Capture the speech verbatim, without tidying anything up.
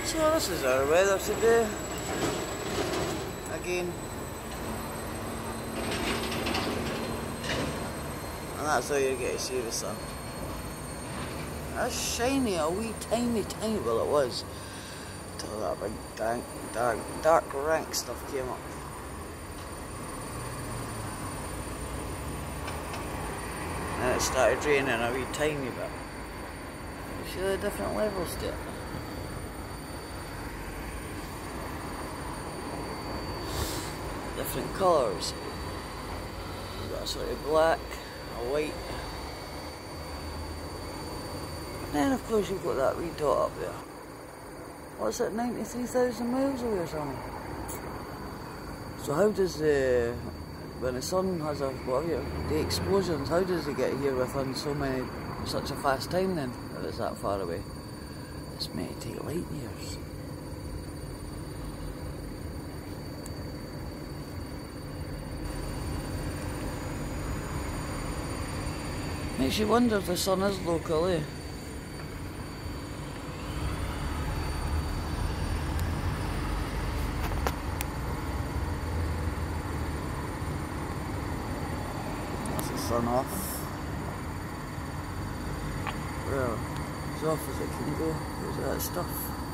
So this is our weather today. Again. And that's how you get to see the sun. That's shiny, a wee tiny, tiny, well it was, until that big dank, dark, dark rank stuff came up. And it started raining a wee tiny bit. You see the different levels to it? Different colours. You've got a sort of black, a white. And then of course you've got that wee dot up there. What's it, ninety-three thousand miles away or something? So how does the, when the sun has a, whatever, the explosions, how does it get here within so many, such a fast time then, if it's that far away? It's may take light years. Makes you wonder if the sun is local, eh? That's the sun off. Well, as off as it can go, because of that stuff.